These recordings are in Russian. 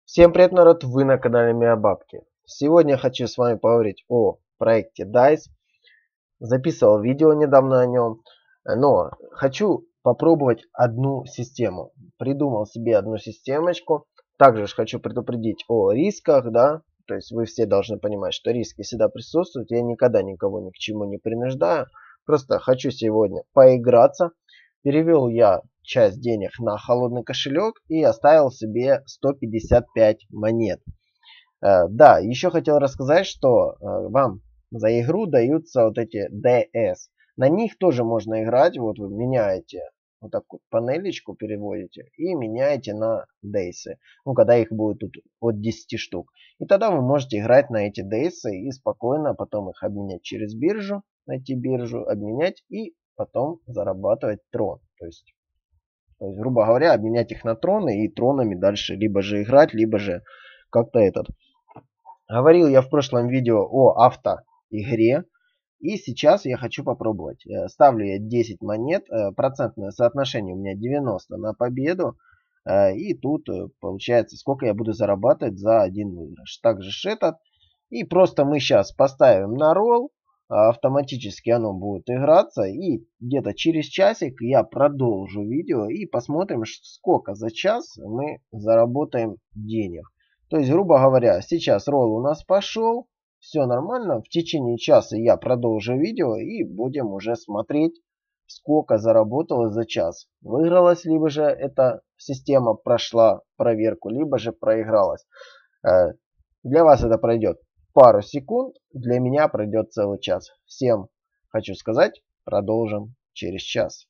Всем привет, народ! Вы на канале Миабабки. Сегодня я хочу с вами поговорить о проекте DICE. Записывал видео недавно о нем, но хочу попробовать одну систему. Придумал себе одну системочку. Также хочу предупредить о рисках, да. То есть вы все должны понимать, что риски всегда присутствуют. Я никогда никого ни к чему не принуждаю. Просто хочу сегодня поиграться. Перевел я часть денег на холодный кошелек и оставил себе 155 монет. Да, еще хотел рассказать, что вам за игру даются вот эти DS. На них тоже можно играть. Вот вы меняете вот такую панелечку, переводите и меняете на дейсы. Ну, когда их будет тут от 10 штук. И тогда вы можете играть на эти дейсы и спокойно потом их обменять через биржу. Найти биржу, обменять и потом зарабатывать трон. То есть, грубо говоря, обменять их на троны и тронами дальше либо же играть, либо же как-то Говорил я в прошлом видео о автоигре. И сейчас я хочу попробовать. Ставлю я 10 монет. Процентное соотношение у меня 90 на победу. И тут получается, сколько я буду зарабатывать за один выигрыш. Также этот. И просто мы сейчас поставим на ролл. Автоматически оно будет играться. И где-то через часик я продолжу видео. И посмотрим, сколько за час мы заработаем денег. То есть, грубо говоря, сейчас ролл у нас пошел. Все нормально. В течение часа я продолжу видео и будем уже смотреть, сколько заработалось за час. Выигралась, либо же эта система прошла проверку, либо же проигралась. Для вас это пройдет пару секунд, для меня пройдет целый час. Всем хочу сказать, продолжим через час.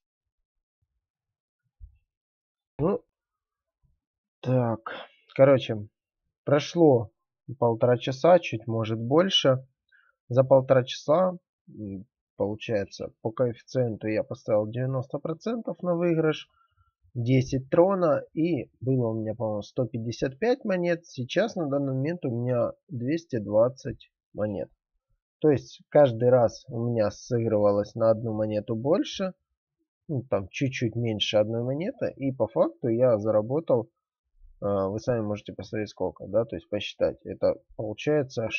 Ну, так, короче, прошло 1,5 часа, чуть может больше. За 1,5 часа, получается, по коэффициенту я поставил 90% на выигрыш. 10 трона и было у меня, по-моему, 155 монет. Сейчас на данный момент у меня 220 монет. То есть каждый раз у меня сыгрывалось на одну монету больше. Ну, там чуть-чуть меньше одной монеты. И по факту я заработал, вы сами можете посмотреть сколько, да, то есть посчитать. Это получается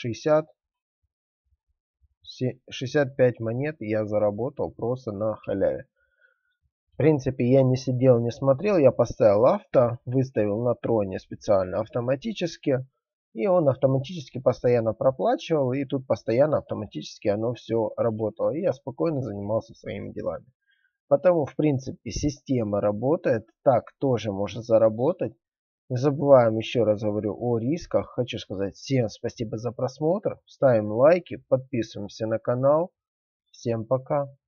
65 монет я заработал просто на халяве. В принципе, я не сидел, не смотрел, я поставил авто, выставил на троне специально автоматически. И он автоматически постоянно проплачивал, и тут постоянно автоматически оно все работало. И я спокойно занимался своими делами. Потому, в принципе, система работает, так тоже можно заработать. Не забываем, еще раз говорю, о рисках. Хочу сказать всем спасибо за просмотр. Ставим лайки, подписываемся на канал. Всем пока.